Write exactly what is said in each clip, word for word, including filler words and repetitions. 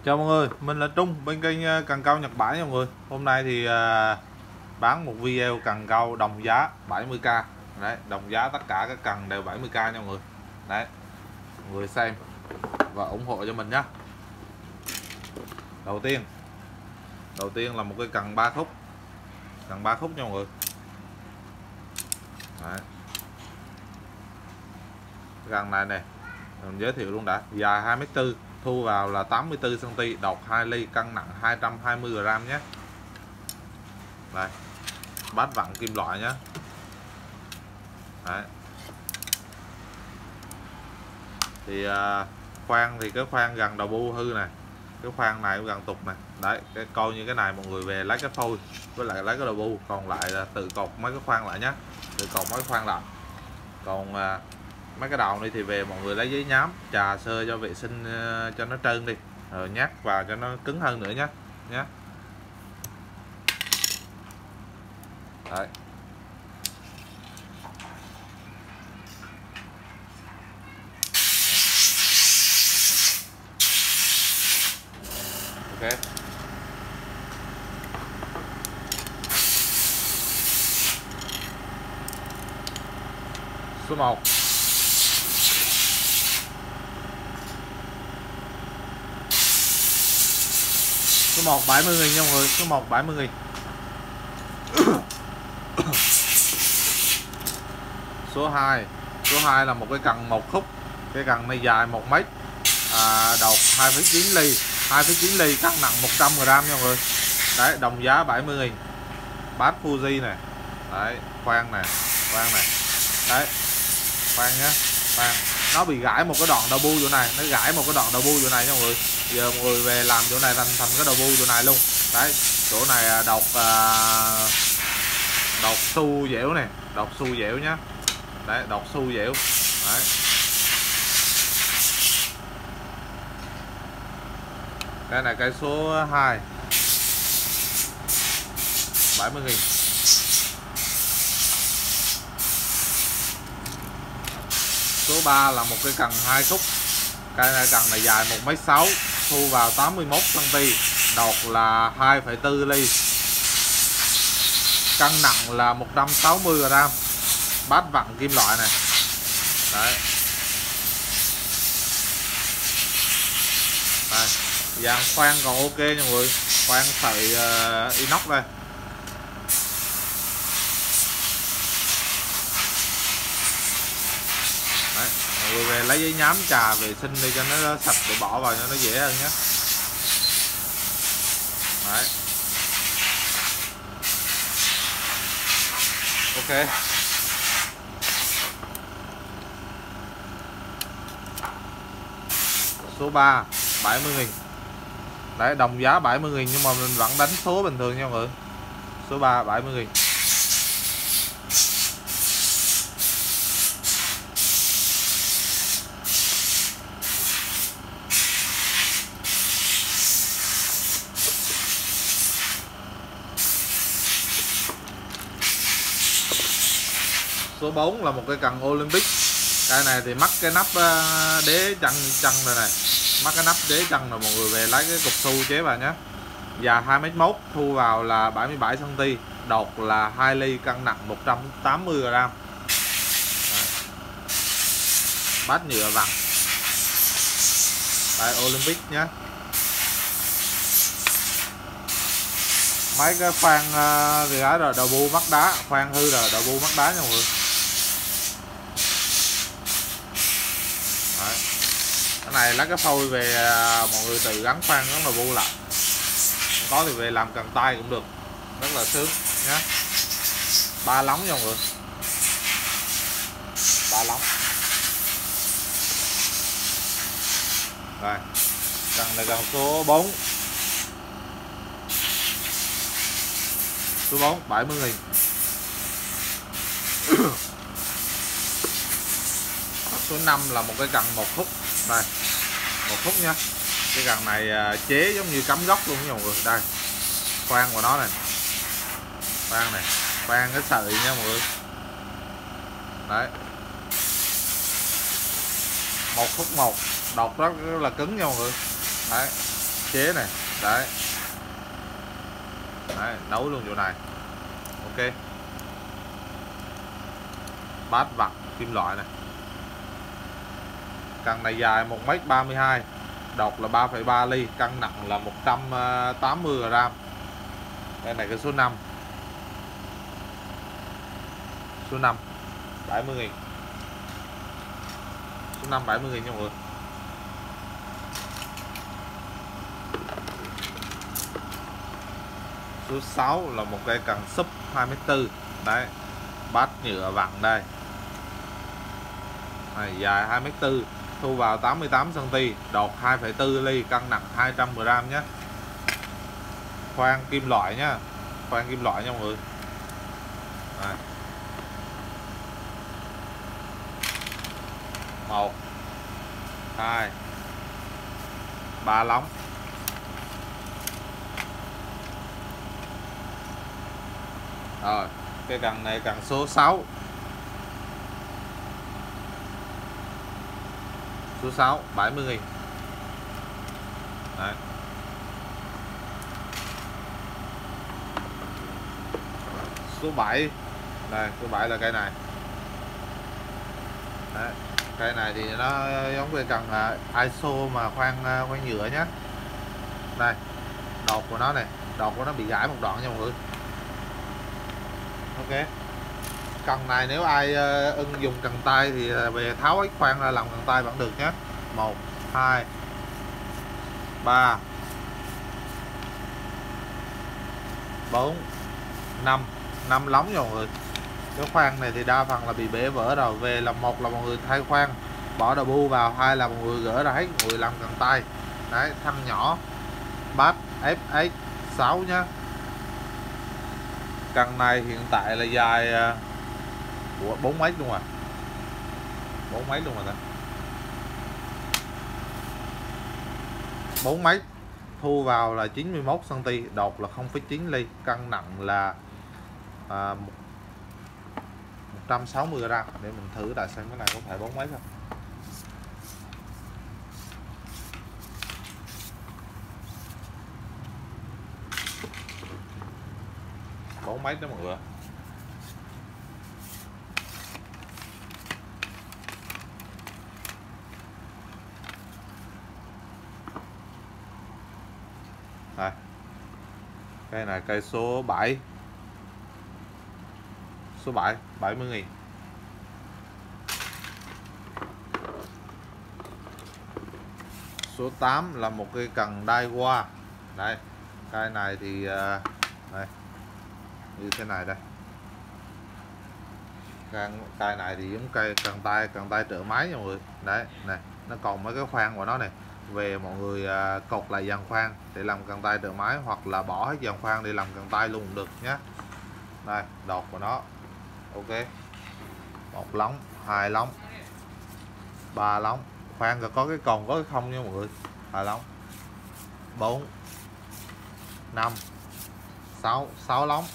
Chào mọi người, mình là Trung bên kênh ờ, cần câu Nhật Bản nha mọi người. Hôm nay thì à, bán một video cần câu đồng giá bảy mươi k. Đấy, đồng giá tất cả các cần đều bảy mươi k nha mọi người. Đấy, mọi người xem và ủng hộ cho mình nhé. Đầu tiên, đầu tiên là một cái cần ba khúc, cần ba khúc nha mọi người. Đấy. Cần này nè, mình giới thiệu luôn đã, dài hai mét tư, thu vào là tám mươi tư xăng ti mét, độc hai ly, cân nặng hai trăm hai mươi gam nhé. Đây, bát vặn kim loại nhé. Đấy. Thì à, khoan thì cái khoan gần đầu bu hư này, cái khoan này cũng gần tục này. Đấy, cái coi như cái này mọi người về lấy cái phôi với lại lấy cái đầu bu, còn lại là tự cột mấy cái khoan lại nhé, tự cột mấy cái khoan lại. Còn à, mấy cái đầu này thì về mọi người lấy giấy nhám trà sơ cho vệ sinh uh, cho nó trơn đi, rồi nhắc vào cho nó cứng hơn nữa nhé nhé. Đấy. Ok. Số một. Số một bảy mươi nghìn nha mọi người, số một bảy mươi nghìn. Số hai. Số hai là một cái cần một khúc. Cái cần này dài một mét. À, đầu hai phẩy chín ly, hai phẩy chín ly, cân nặng một trăm gam nha mọi người. Đấy, đồng giá bảy mươi nghìn. Bát Fuji này. Đấy, khoan này, khoan này. Đấy. Khoan nhé, khoan. Nó bị gãy một cái đoạn đầu bu chỗ này, nó gãy một cái đoạn đầu bu chỗ này nha mọi người. Giờ mọi người về làm chỗ này thành thành cái đầu bu chỗ này luôn. Đấy, chỗ này độc à, độc su dẻo này, độc su dẻo nhá. Đấy, độc su dẻo. Đấy. Cái này cái số hai, bảy mươi nghìn. Số ba là một cái cần hai khúc. Cái này cần này dài một mét sáu, thu vào tám mươi mốt xăng ti mét, đột là hai phẩy bốn ly, cân nặng là một trăm sáu mươi gam, bát vặn kim loại này. Đấy. Đây, dàn khoan còn ok nha mọi người, khoan sợi uh, inox đây. Đấy, mọi người về lấy giấy nhám trà vệ sinh đi cho nó sạch để bỏ vào cho nó dễ hơn nhé. Đấy. Ok. Số ba bảy mươi nghìn. Đấy, đồng giá bảy mươi nghìn nhưng mà mình vẫn đánh số bình thường nha mọi người. Số ba bảy mươi nghìn. Số bốn là một cái cần Olympic. Cái này thì mắc cái nắp đế chân chân này này, mắc cái nắp đế chân rồi, mọi người về lấy cái cục su chế vào nhé. Dài hai mét một, thu vào là bảy mươi bảy xăng ti mét, đột là hai ly, cân nặng một trăm tám mươi gam. Đấy. Bát nhựa vặn. Đây, Olympic nhé. Mấy cái khoan thì gái rồi đầu bu mắc đá, khoan hư rồi đầu bu mắc đá nha mọi người. Đấy. Cái này lấy cái phôi về mọi người tự gắn khoan gắn đầu bu lại, có thì về làm cần tay cũng được, rất là sướng nhé. Ba lóng nha mọi người, ba lóng. Rồi, cần này cần số bốn. Số bốn bảy mươi nghìn. Số năm là một cái cần một khúc. Đây, một khúc nha. Cái cần này chế giống như cắm gốc luôn nha mọi người. Đây, khoan của nó này, khoan này, khoan cái sợi nha mọi người. Đấy, một khúc một, độc rất là cứng nha mọi người. Đấy, chế này. Đấy. Đấy, nấu luôn chỗ này. Ok. Bát vặn kim loại này. Cần này dài một mét ba mươi hai, độc là ba phẩy ba ly, cân nặng là một trăm tám mươi gram. Đây này cái số năm. Số năm bảy mươi nghìn. Số năm bảy mươi nghìn nha mọi người. Số sáu là một cây cần súp hai mét tư. Đấy. Bát nhựa vặn đây. Này, dài hai mét tư, thu vào tám mươi tám xăng ti mét, đọt hai phẩy bốn ly, cân nặng hai trăm gram nhé. Khoan kim loại nhá. Khoan kim loại nha mọi người. Đây. một hai ba lóng. Rồi, cái cần này cần số sáu. Số sáu bảy mươi nghìn. Đấy. Số bảy. Đây, số bảy là cây này. Đấy. Cây này thì nó giống với cần i ét o mà khoan khoan nhựa nhé. Đây. Đọt của nó này, đọt của nó bị gãy một đoạn nha mọi người. Ok. Cần này nếu ai ưng dùng cần tay thì về tháo ấy khoan ra làm cần tay vẫn được nhé. một hai ba bốn năm, năm lóng nha mọi người. Cái khoan này thì đa phần là bị bể vỡ rồi. Về là một là mọi người thay khoan, bỏ đầu bu vào, hai là mọi người gỡ ra hết, mọi người làm cần tay. Đấy, thân nhỏ. Bát ép ích sáu nhá. Cần này hiện tại là dài của bốn mét luôn à. bốn mét luôn rồi đó. bốn mét, thu vào là chín mươi mốt xăng ti mét, đọt là không phẩy chín ly, cân nặng là à, một trăm sáu mươi gram. Để mình thử lại xem cái này có phải bốn mét không. bốn mét đó mọi người. Đây. Cây này cây số bảy. Số bảy bảy mươi nghìn. Số tám là một cây cần đai qua. Đây. Cây này thì đây. Như thế này đây. Cây này thì giống cây cần tay cần tay trợ máy nha mọi người. Đấy, này, nó còn mấy cái khoan của nó này. Về mọi người à, cột lại dàn khoan để làm cần tay trợ máy, hoặc là bỏ hết dàn khoan để làm cần tay luôn cũng được nhé. Đây, đọt của nó. Ok. Một lóng, hai lóng, ba lóng. Khoan có cái còn có cái không nha mọi người. Hai lóng, bốn, năm, sáu, sáu lóng.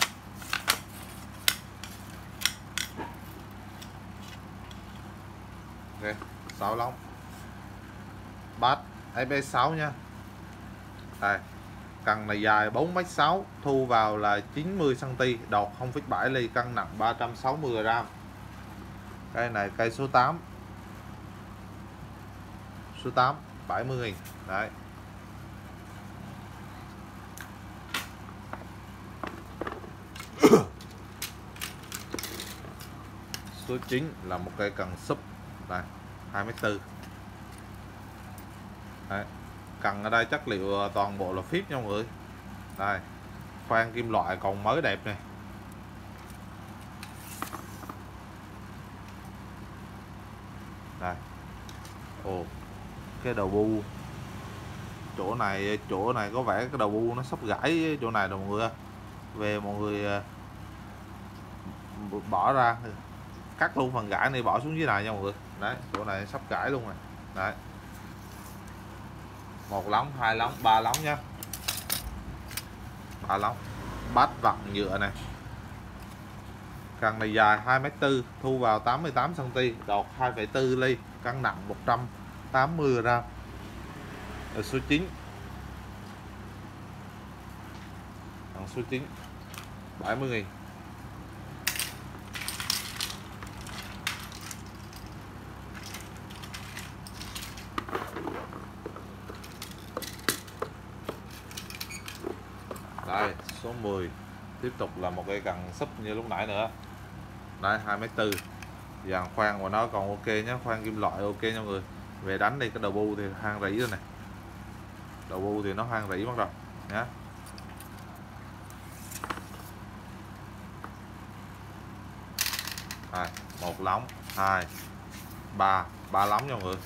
Ok, sáu lóng. Bát ép ét sáu nha. Đây. Cần này dài bốn mét sáu, thu vào là chín mươi xăng ti mét, đọt không phẩy bảy ly, cân nặng ba trăm sáu mươi gram. Cây này cây số tám. Số tám bảy mươi nghìn. Đấy. Số chín là một cây cần súp. Đây, hai mét tư. Đấy. Cần ở đây chất liệu toàn bộ là phíp nha mọi người. Đây. Khoan kim loại còn mới đẹp này. Đây. Ồ. Cái đầu bu. Chỗ này chỗ này có vẻ cái đầu bu nó sắp gãy chỗ này rồi mọi người. Về mọi người bỏ ra, cắt luôn phần gãy này bỏ xuống dưới này nha mọi người. Đấy, chỗ này sắp gãy luôn rồi. Đấy. Một lóng, hai lóng, ba lóng nhá. Ba lóng. Bát vặn nhựa này. Cần này dài hai mét tư, thu vào tám mươi tám xăng ti mét, đọt hai phẩy bốn ly, cân nặng một trăm tám mươi gram. Rồi số chín. Cần số chín bảy mươi nghìn. Đây số mười, tiếp tục là một cái cần súp như lúc nãy nữa. Đây hai mét tư, dàn khoan của nó còn ok nhé, khoan kim loại ok nha mọi người. Về đánh đi, cái đầu bu thì hang rỉ rồi này, đầu bu thì nó hang rỉ mất rồi nhé. Đây, một lóng, hai, ba, ba lóng nha mọi người.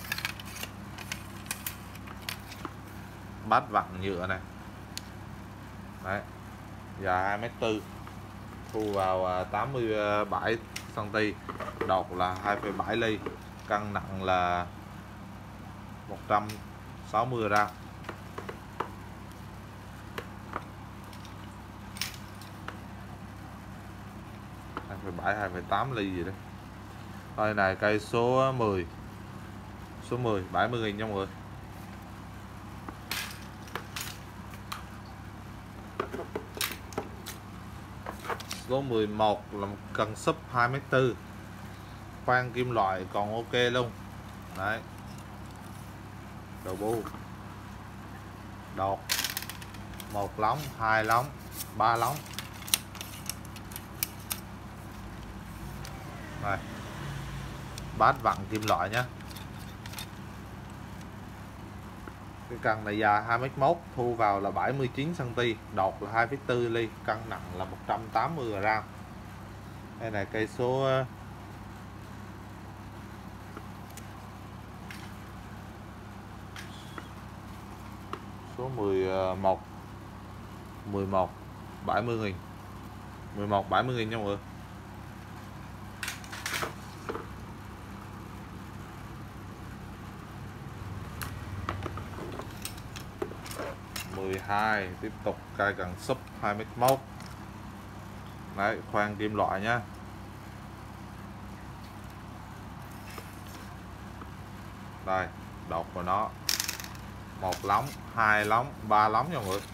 Bát vặn nhựa này. Đấy, dài hai mét tư, thu vào tám mươi bảy xăng ti, đột là hai phẩy bảy ly, cân nặng là một trăm sáu mươi gram. hai phẩy bảy hai phẩy tám ly gì đấy. Đây này cây số mười. Số mười bảy mươi nghìn nha mọi người. Số mười một là một cần súp hai mét tư, khoan kim loại còn ok luôn. Đấy, đầu bu, đột, một lóng, hai lóng, ba lóng. Đây, bát vặn kim loại nhé. Cái cần này dài hai mét một, thu vào là bảy mươi chín xăng ti, đột là hai phẩy bốn ly, cân nặng là một trăm tám mươi gram. Đây này cây số số mười một, mười một bảy mươi nghìn, mười một bảy mươi nghìn nha mọi người. mười hai, tiếp tục cây cần súp hai mét một. Đấy, khoan kim loại nhá. Đây, đột của nó một lóng, hai lóng, ba lóng nha mọi người.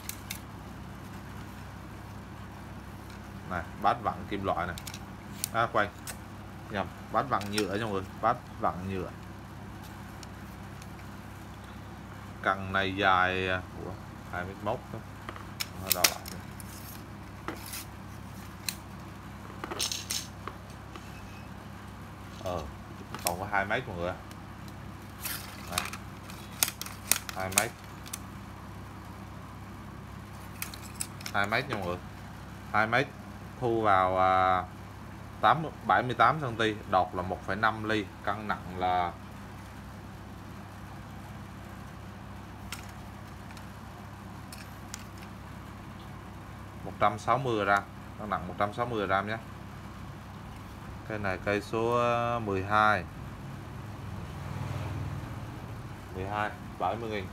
Này, bát vặn kim loại này. À quay. Nhầm, bát vặn nhựa nha mọi người, bát vặn nhựa. Cần này dài hai mét một đó. Nó đo lại. Ờ, còn có hai mét mọi người. Đấy. hai mét. hai mét nha mọi người. hai mét, thu vào à, tám bảy mươi tám xăng ti, đột là một phẩy năm ly, cân nặng là một trăm sáu mươi gram, cân nặng một trăm sáu mươi gram nhé. Cây này cây số mười hai. mười hai bảy mươi nghìn.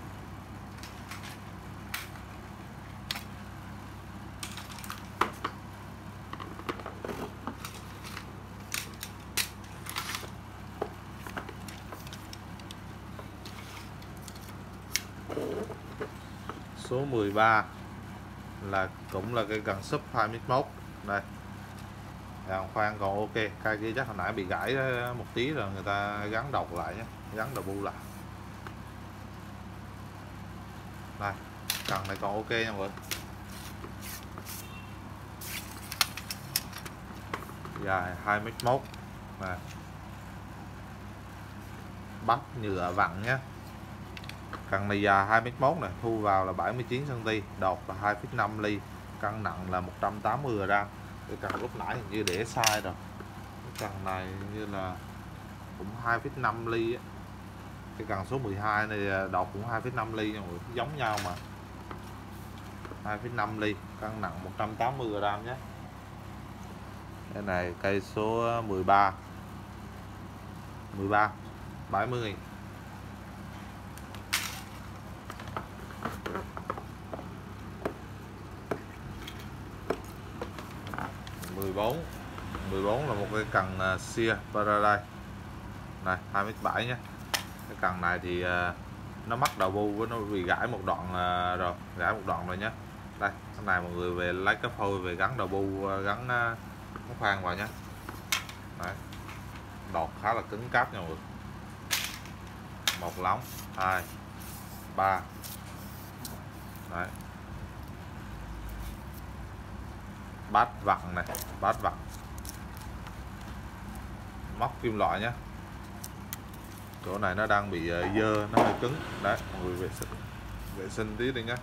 Số mười ba là cũng là cây cần súp hai mét một. Đây, đàn khoan còn ok, cây kia chắc hồi nãy bị gãy một tí rồi, người ta gắn độc lại nhé, gắn đầu bu lại. Đây, cần này còn ok nha mọi người. Dài hai mét một. Này, bắt nhựa vặn nhé. Cần này dài hai mét một này, thu vào là bảy mươi chín xăng ti, đột là hai phẩy năm ly, cân nặng là một trăm tám mươi gram. Cái cần lúc nãy hình như để sai rồi. Cái cần này như là cũng hai phẩy năm ly á. Cái cần số mười hai này đột cũng hai phẩy năm ly nha mọi người, giống nhau mà. hai phẩy năm ly, cân nặng một trăm tám mươi gram nhé. Cái này cây số mười ba. mười ba bảy mươi nghìn. mười bốn. mười bốn là một cái cần uh, Sia Paradise. Này hai mét bảy nhé. Cái cần này thì uh, nó mắc đầu bu với nó bị gãy một đoạn uh, rồi, gãy một đoạn rồi nhé. Đây cái này mọi người về lấy cái phôi về gắn đầu bu, gắn cái khoan vào nhé. Đấy, đọt khá là cứng cáp nha mọi người. Một lóng, hai, ba. Đấy, bát vặn này, bát vặn, móc kim loại nhé. Chỗ này nó đang bị dơ, nó hơi cứng. Đấy, mọi người vệ sinh vệ sinh tí đi nhé.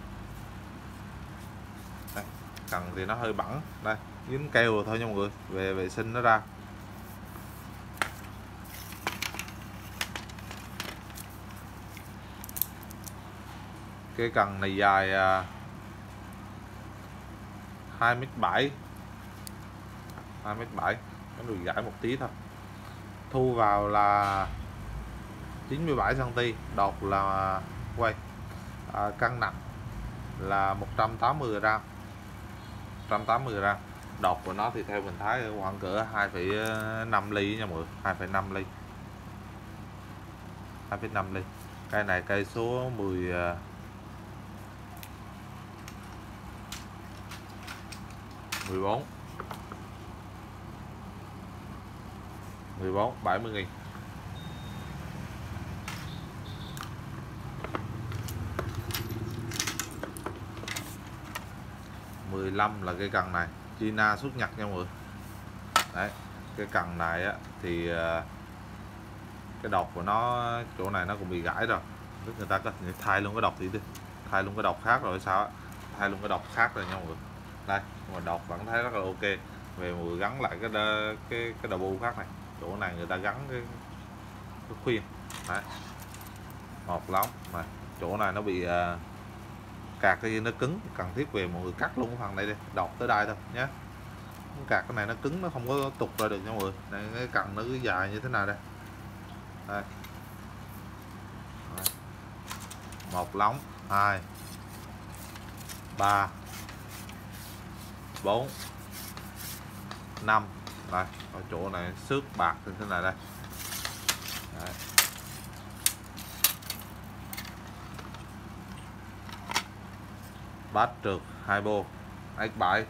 Đây, cần thì nó hơi bẩn, đây dính keo rồi thôi nha mọi người, về vệ sinh nó ra. Cái cần này dài hai mét bảy, hai mét bảy, nó được gãy một tí thôi. Thu vào là chín mươi bảy xăng ti mét, đọt là quay à, cân nặng là một trăm tám mươi gram, một trăm tám mươi gram. Đọt của nó thì theo mình thấy khoảng cỡ hai phẩy năm ly nha mọi người, hai phẩy năm ly, hai phẩy năm ly. Cây này cây số mười mười bốn, mười bốn, bảy mươi nghìn. mười lăm là cái cần này, China xuất Nhật nha mọi người. Đấy, cái cần này á thì cái đọt của nó chỗ này nó cũng bị gãy rồi, tức người ta có thể thay luôn cái đọt đi đi, thay luôn cái đọt khác rồi sao á, thay luôn cái đọt khác rồi nha mọi người. Đây, mà đọt vẫn thấy rất là ok. Về mọi người gắn lại cái cái cái đầu bu khác này, chỗ này người ta gắn cái, cái khuyên. Đấy, một lóng này, chỗ này nó bị uh, cạc cái gì nó cứng, cần thiết về mọi người cắt luôn cái phần này đi, đọt tới đây thôi nhé. Cạc cái này nó cứng, nó không có tục ra được nha mọi người. Đây, cái cần nó cứ dài như thế nào đây. Đây. Đây, một lóng, hai, ba, bốn, năm. Đây, ở chỗ này xước bạc như thế này đây. Đấy. Bát trượt hai bô ích bảy.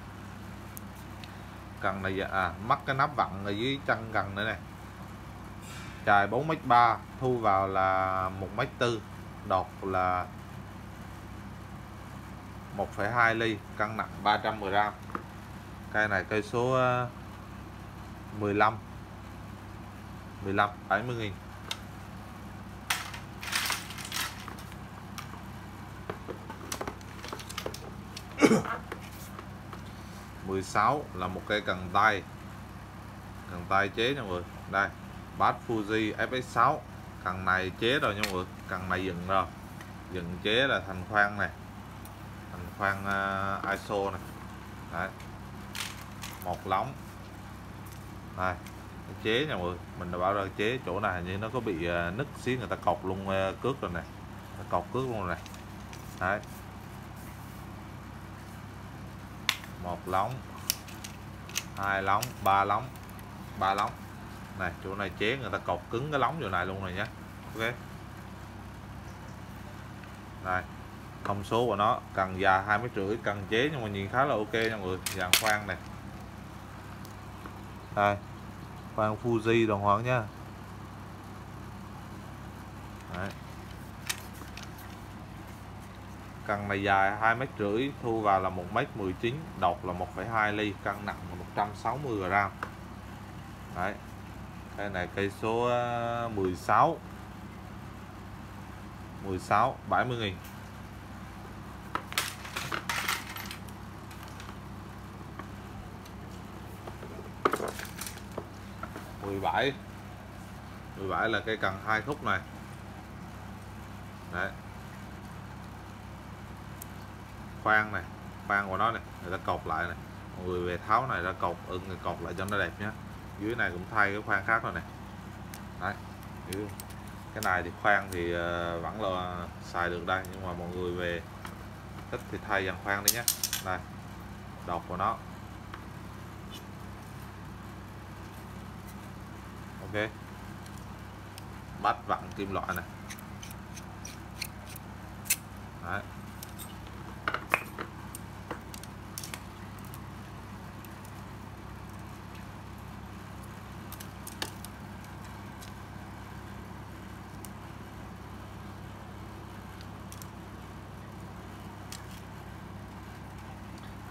Cần này à, mắc cái nắp vặn ở dưới chân cần nữa này. Dài bốn mét ba, thu vào là một mét bốn, đọt là một phẩy hai ly, cân nặng ba trăm gram. Cây này cây số mười lăm, mười lăm, bảy mươi nghìn. mười sáu là một cây cần tay, cần tay chế nha mọi người. Đây, bát Fuji ép ích sáu, cần này chế rồi nha mọi người, cần này dựng rồi, dựng chế là thành khoan này, thành khoan uh, i ét o này. Đấy, một lóng. Đây, chế nha mọi người, mình đã bảo rồi chế chỗ này hình như nó có bị uh, nứt xí, người ta cột luôn uh, cước rồi này, cột cước luôn này. Đấy, một lóng, hai lóng, ba lóng, ba lóng này, chỗ này chế người ta cột cứng cái lóng chỗ này luôn rồi nhé. Ok, đây thông số của nó, cần dài hai mét rưỡi, cần chế nhưng mà nhìn khá là ok nha mọi người. Dàn khoan này, đây khoan Fuji đồng hoàng nhá. Đấy, cần này dài hai mét rưỡi, thu vào là một mét mười chín, đọt là một phẩy hai ly, cân nặng là một trăm sáu mươi gram. Đấy, cái này cây số mười sáu, mười sáu, bảy mươi nghìn. mười bảy, mười bảy là cây cần hai khúc này. Đấy, khoan này, khoan của nó này, người ta cột lại này, mọi người về tháo này ra cột, ừ, người cột lại cho nó đẹp nhé. Dưới này cũng thay cái khoan khác rồi này. Đấy, cái này thì khoan thì vẫn là xài được đây, nhưng mà mọi người về thích thì thay dàn khoan đi nhé. Đây, đọt của nó. Ok, bát vặn kim loại này. Đấy,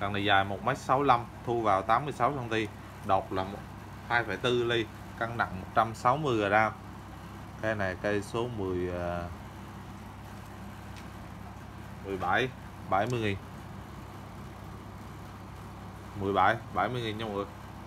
Cần này dài một mét sáu mươi lăm, thu vào tám mươi sáu xăng ti mét, độc là hai phẩy bốn ly, cân nặng một trăm sáu mươi gam. Cây này cây số mười mười bảy, bảy mươi nghìn, mười bảy, bảy mươi nghìn nha mọi người.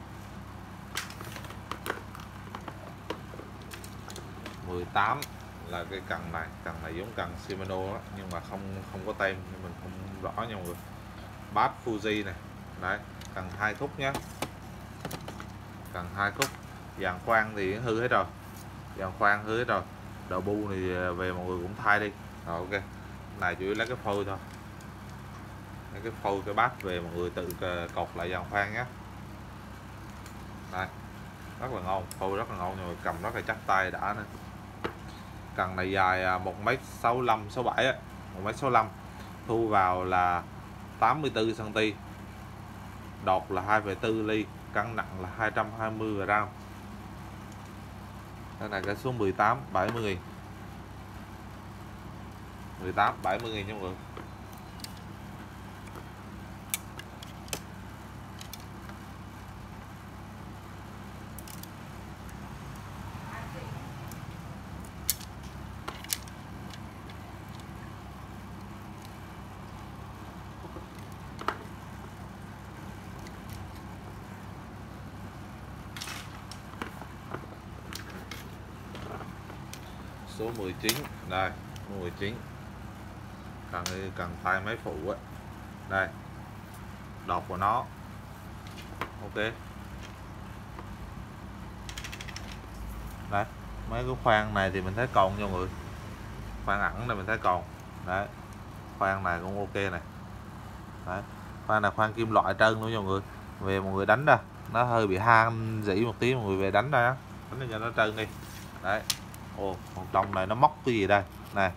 mười tám là cái cần này, cần này giống cần Shimano đó, nhưng mà không không có tem nên mình không rõ nha mọi người. Bass Fuji này, đấy, cần hai khúc nhé, cần hai khúc. Dàn khoan thì hư hết rồi, dàn khoan hư hết rồi, đầu bu thì về mọi người cũng thay đi. Rồi ok, này chủ yếu lấy cái phôi thôi, lấy cái phôi cái bass về mọi người tự cột lại dàn khoan nhé. Đây, rất là ngon, phôi rất là ngon, nhưng mà cầm rất là chắc tay đã nữa. Cần này dài một mét sáu mươi lăm, sáu mươi bảy á, một mét sáu mươi lăm, thu vào là tám mươi tư xăng ti mét, đọt là hai phẩy bốn ly, cân nặng là hai trăm hai mươi gam. Đây này cái số mười tám, bảy mươi nghìn, mười tám, bảy mươi nghìn nha mọi người. Số mười chín, đây, mười chín, cần cần tay máy phụ á, đây, đọt của nó, ok, đấy, mấy cái khoan này thì mình thấy còn nha mọi người, khoan ẩn này mình thấy còn, đấy, khoan này cũng ok này, đấy, khoan này khoan kim loại trơn luôn nha mọi người, về mọi người đánh ra, nó hơi bị ham dỉ một tí, mọi người về đánh ra, đánh cho nó trơn đi, đấy. Ồ, còn trong này nó móc cái gì đây này,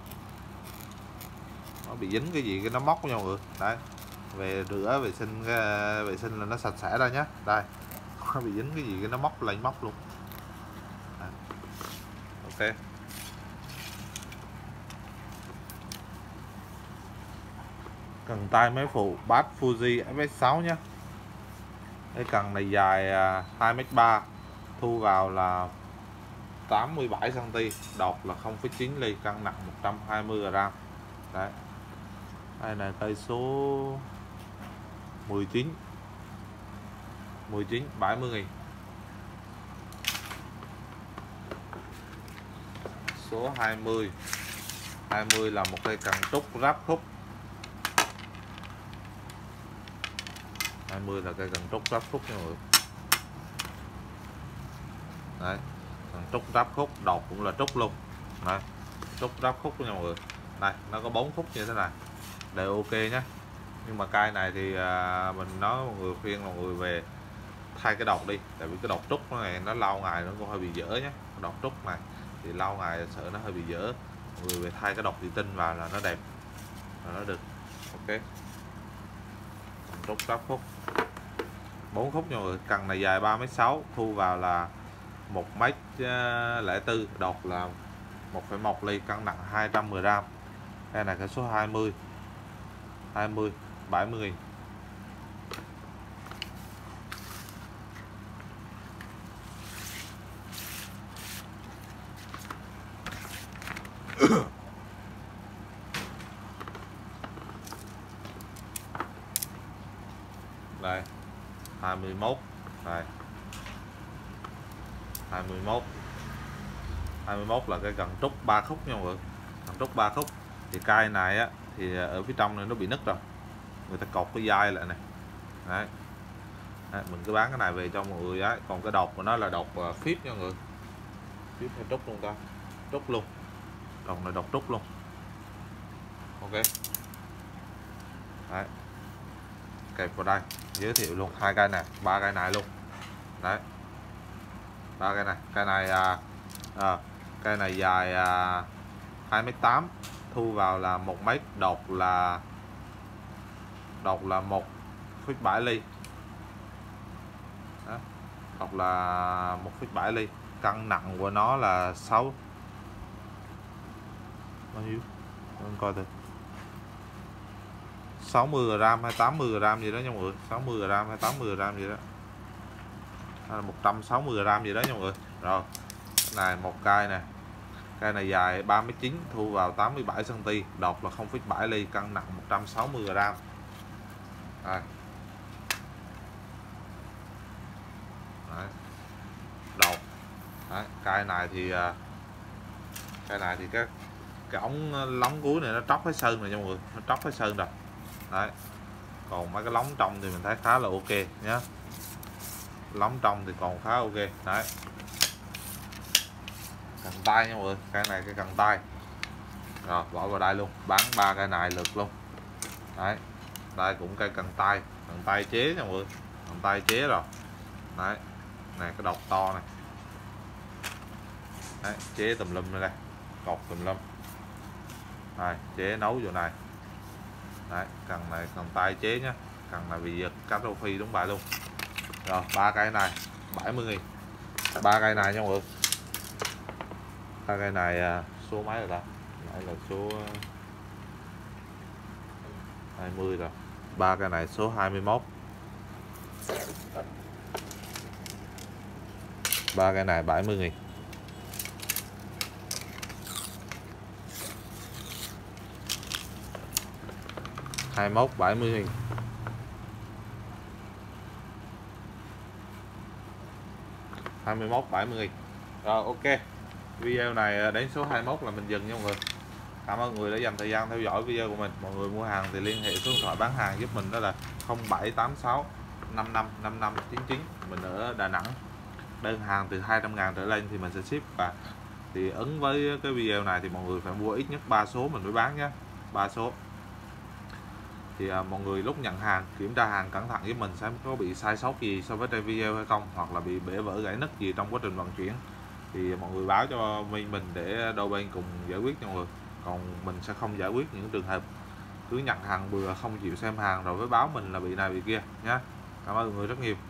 nó bị dính cái gì cái nó móc nha mọi người, đấy, về rửa vệ sinh cái vệ sinh là nó sạch sẽ ra nhé, đây, nó bị dính cái gì cái nó móc lên móc luôn, đấy. Ok, cần tay máy phụ Bass Fuji ép ét sáu nhé. Cái cần này dài hai mét ba, thu vào là tám mươi bảy xăng ti mét, đọt là không phẩy chín ly, cân nặng một trăm hai mươi gam. Đấy. Đây là cây số mười chín, mười chín, bảy mươi nghìn. Số hai mươi, hai mươi là một cây cần trúc ráp khúc. hai mươi là cây cần trúc ráp khúc nha mọi người. Đấy, cần trúc ráp khúc, đọt cũng là trúc luôn. Đấy, trúc ráp khúc nha mọi người. Đây, nó có bốn khúc như thế này, đều ok nhé. Nhưng mà cây này thì à, mình nói mọi người khuyên mọi người về thay cái đọt đi, tại vì cái đọt trúc này nó lâu ngày nó cũng hơi bị dở nhé. Đọt trúc này thì lâu ngày sợ nó hơi bị dở, mọi người về thay cái đọt thủy tinh vào là nó đẹp, là nó được. Ok, trúc ráp khúc bốn khúc nha mọi người. Cần này dài ba mét sáu, thu vào là một mét lẻ tư, đọt là một phẩy một ly, cân nặng hai trăm mười gam. Đây là cái số hai mươi, hai mươi, bảy mươi nghìn. Đây, hai mươi mốt, đây, hai mươi mốt, hai mươi mốt là cái cần trúc ba khúc nha mọi người. Cần trúc ba khúc thì cây này á thì ở phía trong này nó bị nứt rồi, người ta cột cái dây lại này. Đấy. Đấy, mình cứ bán cái này về cho mọi người ấy. Còn cái đọt của nó là đọt phíp nha mọi người, phíp hay trúc luôn ta, trúc luôn, còn là đọt trúc luôn. Ok, đấy, kẹp vào đây, giới thiệu luôn hai cây này, ba cây này luôn. Đấy, ba cây này, cây này à, à, cây này dài à, hai mét tám, thu vào là một mét, đọt là đọt là một phẩy bảy ly. Đó, đọt là một phẩy bảy ly, cân nặng của nó là sáu bao nhiêu? Mình coi thử. sáu mươi gram hay tám mươi gram gì đó nha mọi người, sáu mươi gram hay tám mươi gram gì đó, hay là một trăm sáu mươi gram gì đó nha mọi người. Rồi cái này một cây nè, cây này dài ba mét chín, thu vào tám mươi bảy xăng ti mét, đột là không phẩy bảy ly, cân nặng một trăm sáu mươi gram. Đây. Đấy. Đột. Đấy. Cây này thì cây này thì cái cái ống lóng cuối này nó tróc hết sơn rồi nha mọi người, nó tróc hết sơn rồi. Đấy. Còn mấy cái lóng trong thì mình thấy khá là ok nhé, lóng trong thì còn khá ok. Đấy, cần tay nha mọi người, cái này cái cần tay. Rồi bỏ vào đây luôn, bán ba cây này lượt luôn. Đấy, đây cũng cây cần tay, cần tay chế nha mọi người, cần tay chế rồi. Đấy, này cái độc to này. Đấy, chế tùm lum đây, cột tùm lum. Đây, chế nấu vô này. Đấy, cần này cần tay chế nhá, cần này bị giật cắt rô phi đúng bài luôn. Rồi ba cây này bảy mươi nghìn, ba cây này nha mọi người. Ba cây này số mấy rồi ta? Lại là số hai mươi rồi. Ba cây này số hai mươi mốt. Ba cây này bảy mươi nghìn. hai mươi mốt bảy mươi nghìn. hai mươi mốt bảy mươi nghìn. Rồi ok. Video này đến số hai mươi mốt là mình dừng nha mọi người. Cảm ơn người đã dành thời gian theo dõi video của mình. Mọi người mua hàng thì liên hệ số điện thoại bán hàng giúp mình, đó là không bảy tám sáu năm năm năm năm chín chín. Mình ở Đà Nẵng. Đơn hàng từ hai trăm ngàn trở lên thì mình sẽ ship. Và thì ứng với cái video này thì mọi người phải mua ít nhất ba số mình mới bán nhé, ba số. Thì à, mọi người lúc nhận hàng kiểm tra hàng cẩn thận với mình xem có bị sai sót gì so với trên video hay không, hoặc là bị bể vỡ gãy nứt gì trong quá trình vận chuyển thì mọi người báo cho mình mình để đôi bên cùng giải quyết cho mọi người. Còn mình sẽ không giải quyết những trường hợp cứ nhận hàng bừa không chịu xem hàng rồi mới báo mình là bị này bị kia nhé. Cảm ơn mọi người rất nhiều.